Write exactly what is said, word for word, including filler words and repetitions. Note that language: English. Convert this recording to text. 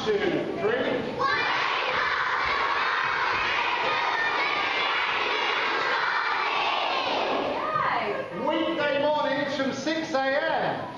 two, three. Weekday mornings from six A M